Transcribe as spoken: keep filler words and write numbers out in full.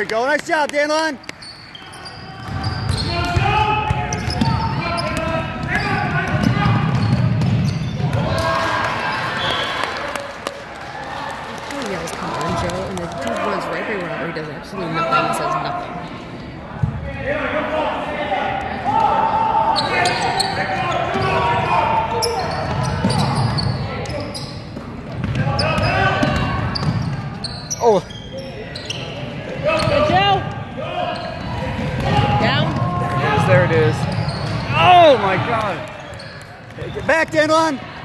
go. Nice job, Danlon. He yells, "Come on, Joe," and the dude runs right where he went, where he does absolutely nothing. He says nothing. Oh. Hey, Joe. Down. There it is. There it is. Oh my God. Get back, Danlon.